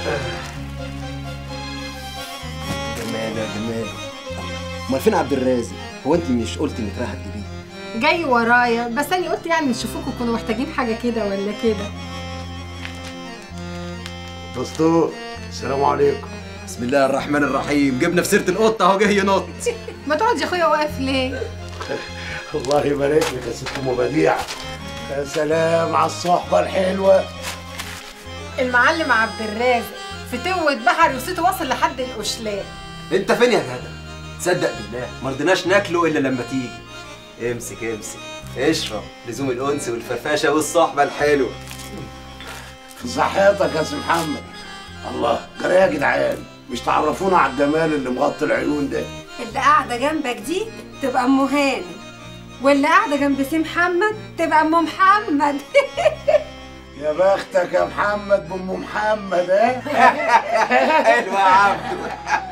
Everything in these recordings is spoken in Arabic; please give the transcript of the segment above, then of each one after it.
جمال يا جمال. امال فين عبد الرازق؟ هو انت مش قلتي انك رايحه تجيبيه؟ جاي ورايا، بس انا قلت يعني نشوفوكوا كنتوا محتاجين حاجه كده ولا كده. دستور، السلام عليكم. بسم الله الرحمن الرحيم. جبنا في سيره القطه اهو جه ينط. ما تقعد يا اخويا واقف ليه؟ الله يبارك لك يا ست ام بديع. يا سلام على الصحبه الحلوه. المعلم عبد الرازق فتوة بحر وصيته وصل لحد القشلاء. انت فين يا جدع؟ تصدق بالله ما رضيناش ناكله الا لما تيجي. امسك امسك اشرب لزوم الانس والفرفشه والصحبه الحلوه. في صحتك يا سي محمد. الله جرى يا جدعان، مش تعرفونا على الجمال اللي مغطي العيون ده؟ اللي قاعده جنبك دي تبقى ام هاني، واللي قاعده جنب سي محمد تبقى ام محمد. يا بختك يا محمد بام محمد. حلو يا عبدو.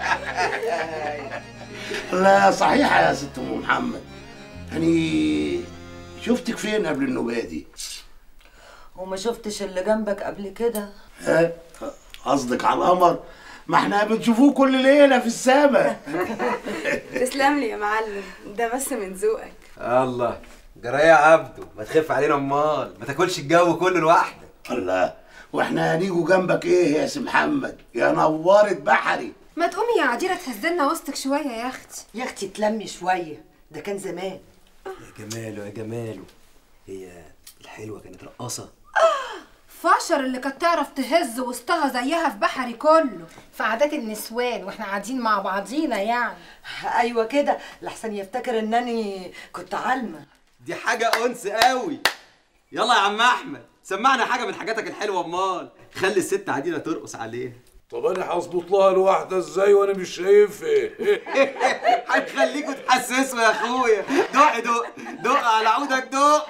لا صحيحه يا ست ام محمد، يعني شفتك فين قبل النوبه دي؟ وما شفتش اللي جنبك قبل كده؟ ها قصدك على القمر؟ ما احنا بنشوفوه كل ليله في السماء. تسلم لي يا معلم، ده بس من ذوقك. الله جرى يا عبدو، ما تخف علينا امال، ما تاكلش الجو كله لوحدك. الله، واحنا هنيجوا جنبك ايه يا سي محمد؟ يا نورة بحري. ما تقومي يا عديرة تهزلنا وسطك شويه يا اختي. يا اختي تلمي شويه، ده كان زمان. يا جماله يا جماله، هي الحلوه كانت رقاصه؟ فاشر اللي كانت تعرف تهز وسطها زيها في بحري كله. في عادات النسوان واحنا قاعدين مع بعضينا يعني. ايوه كده، لحسن يفتكر انني كنت عالمه. دي حاجه انس قوي. يلا يا عم احمد سمعنا حاجه من حاجاتك الحلوه امال. خلي الست عديله ترقص عليها. طب انا هظبط لها الواحده ازاي وانا مش شايفها؟ هنخليكوا تحسسوا يا اخويا. دق دق دق على عودك دق.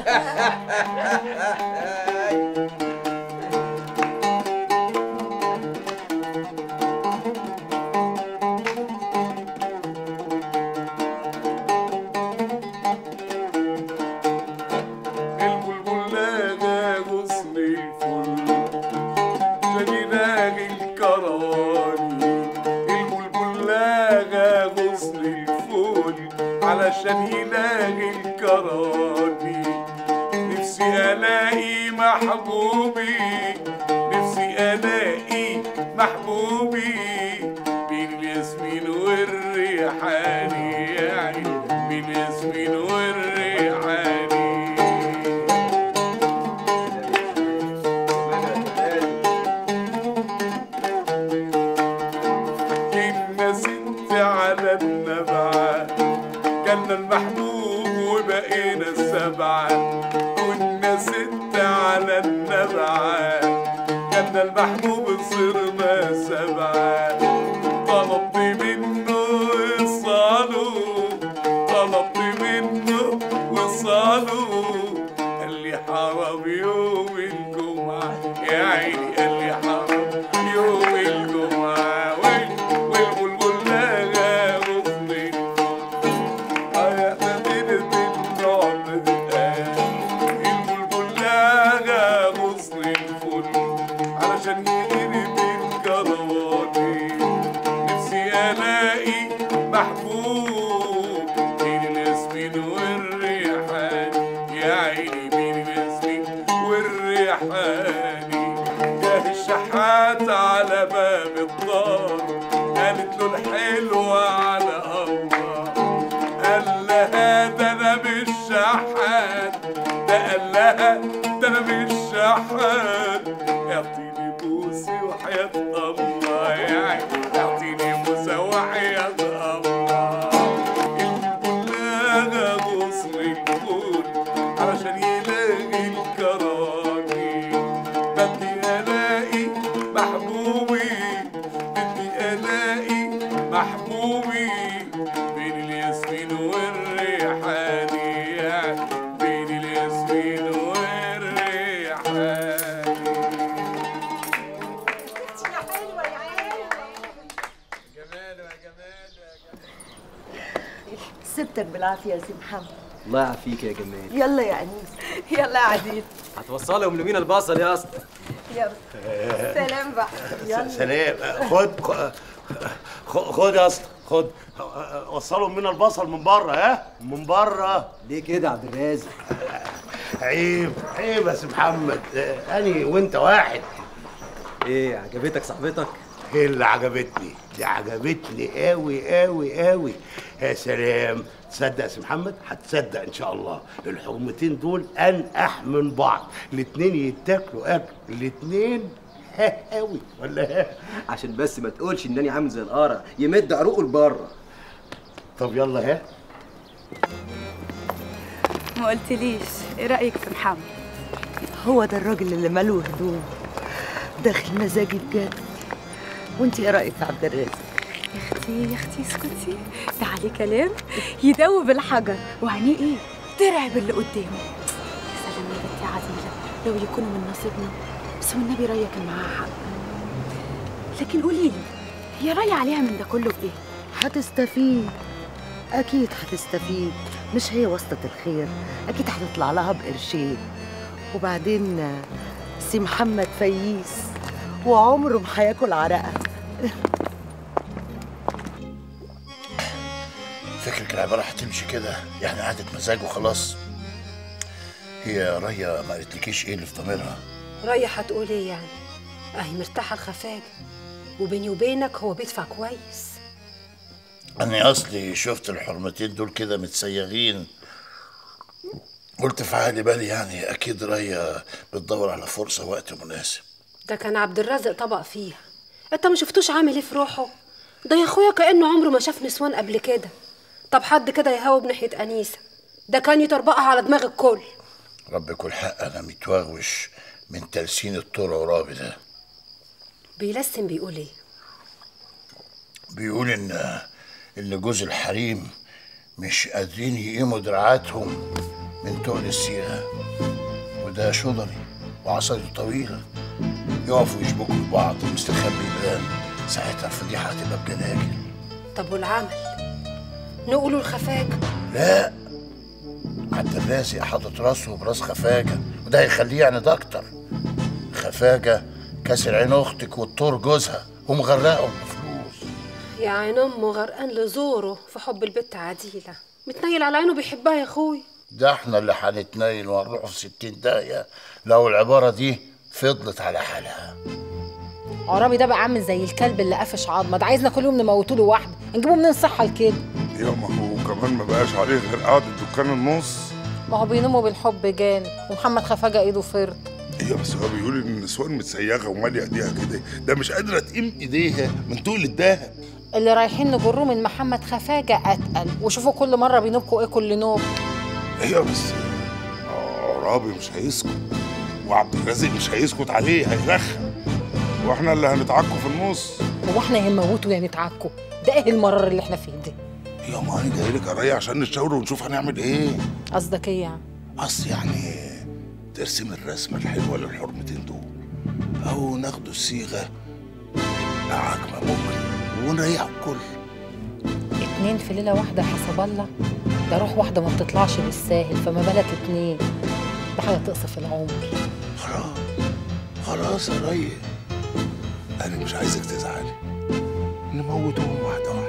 علشان يلاقي الكرامي. نفسي الاقي محبوبي، نفسي الاقي محبوبي بين الياسمين والريحاني، يعني بين الياسمين والريحاني. كنا ست على النبعة، كنا المحبوب وبقينا السبعة. كنا ست على النبعة، كنا المحبوب صرنا سبعة. طلبت منه وصاله، طلبت منه وصاله. قال لي حرام يوم الجمعة، يا عيني قال لي حرام يوم الجمعة. محبوب بين الياسمين والريحان، يا عيني بين الياسمين والريحان. جه الشحات على باب الدار، قالت له الحلوة على الله. قال لها ده انا مش شحات، ده قال لها ده انا مش شحات. اعطيني بوسي وحياة الله، يا عيني اعطيني بوسة وحياة الله. علشان يلاقي الكرامي. بدي الاقي محبوبي، بدي الاقي محبوبي بين الياسمين والريحاني، بين الياسمين والريحاني. يا حلوه يا عيني. جمال يا جمال يا جمال. سبتك بالعافيه يا سي محمد. الله يعافيك يا جمال. يلا يا انيس. يلا يا عديل. هتوصلهم لمين البصل يا اسطى؟ يلا سلام بقى. يلا سلام. خد يا اسطى، خد وصلهم من البصل من بره. ها من بره. ليه كده يا عبد الرازق؟ عيب يا سي محمد، اني وانت واحد. ايه عجبتك صاحبتك؟ ايه اللي عجبتني؟ دي عجبتني قوي قوي قوي. يا سلام. تصدق يا سي محمد؟ هتصدق ان شاء الله الحرمتين دول انقح من بعض، الاتنين يتاكلوا اكل، الاتنين قوي ولا عشان بس ما تقولش انني عامل زي القرع يمد عروقه لبره. طب يلا ها. ما قلتليش ايه رايك في محمد؟ هو ده الراجل اللي ماله هدوم، داخل مزاجي بجد. وانت ايه رايك في عبد الرازق؟ يا اختي اسكتي، ده عليه كلام يدوب الحجر، وعينيه ايه ترعب اللي قدامه. يا سلام يا بنتي عزيزه لو يكونوا من نصيبنا، بس والنبي ريا كان معاها حق. لكن قولي لي، هي رايه عليها من ده كله بايه؟ هتستفيد، اكيد هتستفيد. مش هي واسطة الخير، اكيد هتطلع لها بقرشين. وبعدين سي محمد فييس وعمره ما هياكل عرقه. فكرك العبارة هتمشي كده يعني قعدة مزاج وخلاص؟ هي ريا ما قالتلكيش ايه اللي في ضميرها؟ ريا هتقول ايه يعني؟ اهي مرتاحة الخفاجة، وبيني وبينك هو بيدفع كويس. أنا أصلي شفت الحرمتين دول كده متسيغين، قلت في عقلي بالي يعني أكيد ريا بتدور على فرصة وقت مناسب. ده كان عبد الرازق طبق فيها، أنت ما شفتوش عامل إيه في روحه؟ ده يا أخويا كأنه عمره ما شاف نسوان قبل كده. طب حد كده يهوب ناحية أنيسة، ده كان يطربقها على دماغ الكل. رب يكون حق، أنا متواغوش من تلسين الطور عرابي ده. بيلسم بيقول إيه؟ بيقول إن جوز الحريم مش قادرين يقيموا دراعاتهم من تقل الصيغة، وده شضري وعصايته طويلة، يقفوا يشبكوا في بعض مستخبي بلان، ساعتها الفضيحة هتبقى بجناجل. طب والعمل؟ نقولوا الخفاجة؟ لا، عبد الرازق حاطط راسه براس خفاجة، وده هيخليه يعني ده أكتر. خفاجة كاسر عين أختك والطور جوزها ومغرقهم بفلوس. يا عين أمه غرقان لزوره في حب البت عديلة، متنيل على عينه بيحبها يا أخوي. ده احنا اللي هنتنيل وهنروح في 60 داهية لو العبارة دي فضلت على حالها. عرابي ده بقى عامل زي الكلب اللي قفش عظمه، ده عايزنا كل يوم نموتوله واحده، نجيبه منين الصحه لكده؟ يا ما هو كمان ما بقاش عليه غير قعدة دكان النص. ما هو بيناموا بالحب جامد، ومحمد خفاجه ايده فرد. ايوه بس هو بيقول ان النسوان متسيغه وماليه ايديها كده، ده مش قادره تقيم ايديها من تقل الدهب. اللي رايحين نجروه من محمد خفاجه اتقل، وشوفوا كل مره بينوبكوا ايه كل نوب. ايوه بس عرابي مش هيسكت، وعبد الرازق مش هيسكت عليه، هيرخم، واحنا اللي هنتعكوا في النص. هو احنا يا نموتوا يا نتعكوا؟ ده ايه المرار اللي احنا فيه ده؟ يا ما انا جاي لك يا ريا عشان نتشاور ونشوف هنعمل ايه. قصدك ايه يعني؟ قصدي يعني ترسم الرسمه الحلوه للحرمتين دول، او ناخدوا الصيغه عجمه ممكن ونريح الكل. 2 في ليله واحده يا حسب الله، ده روح واحده ما بتطلعش بالساهل، فما بالك 2؟ ده حاجه تقصف العمر. خلاص يا ريا، انا مش عايزك تزعلي، نموتهم واحده واحده.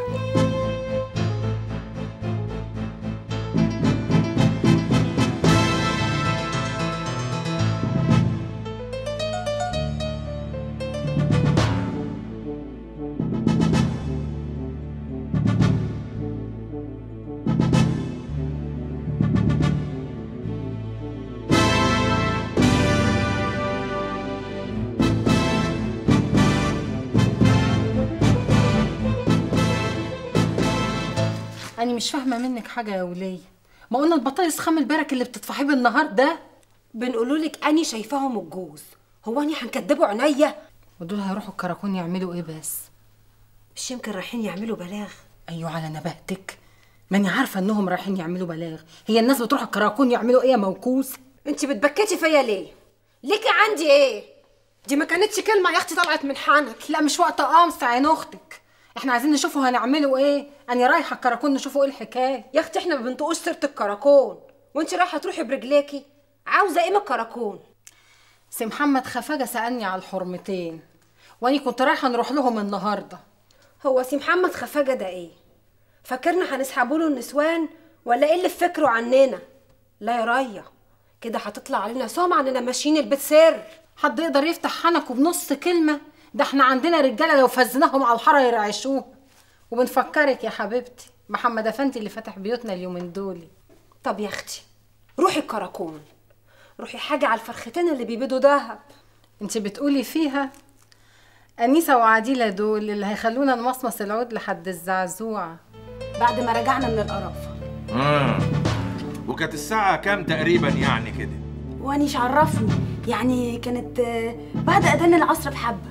أنا مش فاهمة منك حاجة يا ولية، ما قلنا البطايس خام البرك اللي بتطفحيه بالنهار ده؟ بنقولولك أني شايفاهم الجوز، هو أني هنكدبوا عينيا؟ ودول هيروحوا الكراكون يعملوا إيه بس؟ مش يمكن رايحين يعملوا بلاغ؟ أيوة على نبهتك، ماني عارفة إنهم رايحين يعملوا بلاغ، هي الناس بتروح الكراكون يعملوا إيه يا موكوس؟ أنت بتبكتي فيا ليه؟ ليكي عندي إيه؟ دي ما كانتش كلمة يا أختي طلعت من حنك. لا مش وقت قمص عين أختك، احنا عايزين نشوفوا هنعملوا ايه، انا رايحه الكراكون نشوفوا ايه الحكايه. يا اختي احنا ما بنطقوش سيره الكراكون، وانت رايحه تروحي برجليكي، عاوزه ايه من الكراكون؟ سي محمد خفاجة سألني على الحرمتين واني كنت رايحة نروح لهم النهاردة. هو سي محمد خفاجة ده ايه؟ فاكرنا هنسحبوا له النسوان ولا ايه اللي في فكره عننا؟ لا يا ريا، كده هتطلع علينا سمعة اننا ماشيين البيت سر. حد يقدر يفتح حنكه بنص كلمة؟ ده احنا عندنا رجالة لو فزناهم على الحارة يرعشوه. وبنفكرك يا حبيبتي محمد افندي اللي فاتح بيوتنا اليومين دول. طب يا اختي روحي الكراكون، روحي حاجة على الفرختين اللي بيبيضوا دهب. انت بتقولي فيها؟ أنيسة وعديلة دول اللي هيخلونا نمصمص العود لحد الزعزوعة بعد ما رجعنا من القرافة. وكانت الساعة كام تقريبا يعني كده؟ وانيش عرفني، يعني كانت بعد أذان العصر بحبة.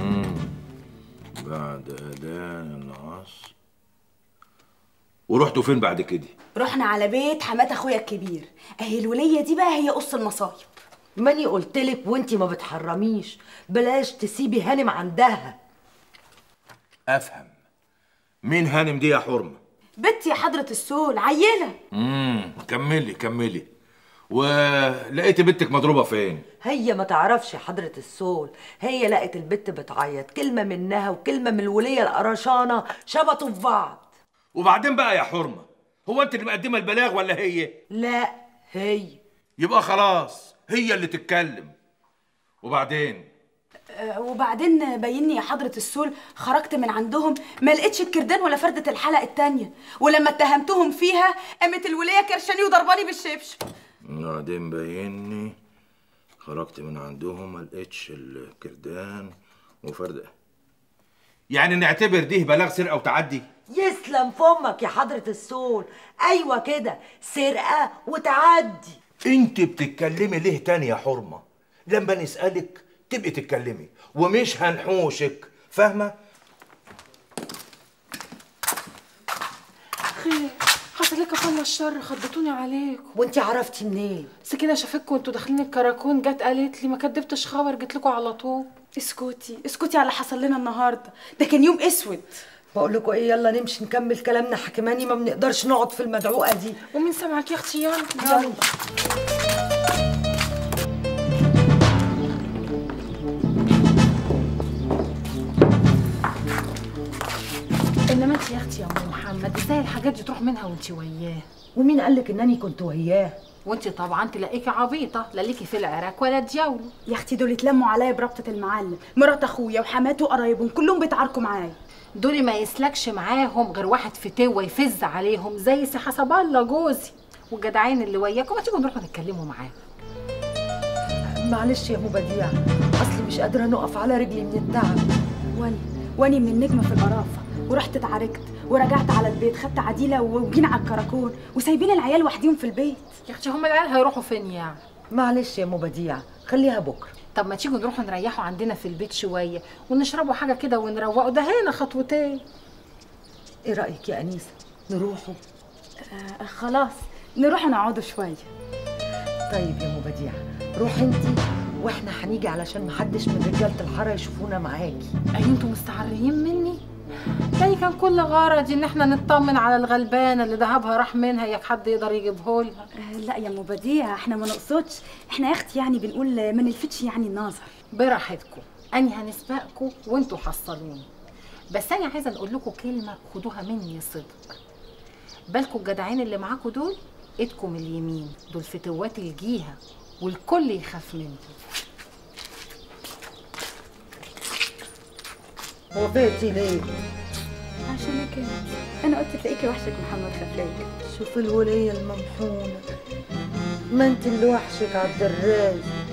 بعد أذان العصر. ورحتوا فين بعد كده؟ رحنا على بيت حمات أخويا الكبير، أهي الولية دي بقى هي قص المصايب. ماني قلتلك وانتي ما بتحرميش، بلاش تسيبي هانم عندها. أفهم. مين هانم دي يا حرمة؟ بنتي يا حضرة السول، عيلة. كملي كملي. ولقيتي بنتك مضروبة فين؟ هي ما تعرفش يا حضرة السول، هي لقت البت بتعيط، كلمة منها وكلمة من الولية القرشانة شبطوا في بعض. وبعدين بقى يا حرمة، هو انت اللي مقدمة البلاغ ولا هي؟ لا هي. يبقى خلاص هي اللي تتكلم. وبعدين بيني يا حضرة السول خرجت من عندهم ما لقيتش الكردان ولا فردة الحلقة التانية، ولما اتهمتهم فيها قامت الولية كرشاني وضرباني بالشبشب. بعدين بيني خرجت من عندهم ما لقيتش الكردان وفردة. يعني نعتبر دي بلاغ سرقة وتعدي؟ يسلم فمك يا حضرة السول، ايوه كده، سرقة وتعدي. انت بتتكلمي ليه تاني يا حرمة؟ لما نسألك تبقي تتكلمي ومش هنحوشك، فاهمة؟ خير حصل لك فضل الشر، خضتوني عليكم. وانتي عرفتي منين؟ سكينة شافتكم وانتوا داخلين الكراكون، جت قالت لي ما كدبتش خبر، جيت لكم على طول. اسكتي اسكتي على اللي حصل لنا النهارده، ده كان يوم اسود. بقول لكم ايه، يلا نمشي نكمل كلامنا حكماني، ما بنقدرش نقعد في المدعوقه دي. ومين سامعك يا اختي؟ يلا يلا. انما انت يا اختي يا ام محمد ازاي الحاجات دي تروح منها وانت وياه؟ ومين قالك انني كنت وياه؟ وانت طبعا تلاقيكي عبيطه، لا ليكي في العراك ولا دياولو. يا اختي دول اتلموا عليا بربطه المعلم، مرات اخويا وحماته وقرايبهم كلهم بيتعاركوا معايا. دول ما يسلكش معاهم غير واحد فتوه يفز عليهم زي سي حسب الله جوزي والجدعين اللي وياكم. ما تيجوا نروحوا نتكلموا معاه. معلش يا ام بديع، اصلي مش قادره نقف على رجلي من التعب. واني من النجمه في القرافه، ورحت اتعاركت ورجعت على البيت، خدت عديله وجينا على الكراكون وسايبين العيال وحديهم في البيت. يا اختي هم العيال هيروحوا فين يعني؟ معلش يا ام بديع، خليها بكره. طب ما تيجوا نروحوا نريحوا عندنا في البيت شويه ونشربوا حاجه كده ونروقوا، ده هنا خطوتين. ايه رايك يا انيسه نروحوا؟ خلاص نروحوا نقعدوا شويه. طيب يا ام بديع روحي انتي واحنا هنيجي علشان محدش من رجاله الحاره يشوفونا معاكي. ايوه انتوا مستعريين مني؟ تاني كان كل غرضي ان احنا نطمن على الغلبانه اللي ذهبها راح منها، ياك حد يقدر يجيبه لها. لا يا ام بديع احنا ما نقصدش، احنا يا اختي يعني بنقول ما نلفتش يعني النظر. براحتكم، اني هنسبقكم وانتوا حصلوني. بس انا عايزه اقول لكم كلمه خدوها مني صدق. بالكم الجدعين اللي معاكم دول ايدكم اليمين، دول فتوات الجيهه والكل يخاف منهم. وافقتي ليه؟ عشانك انا قلت تلاقيكي وحشك محمد خفاجة. شوفي الوليه الممحونه، ما انت اللي وحشك عالدراج.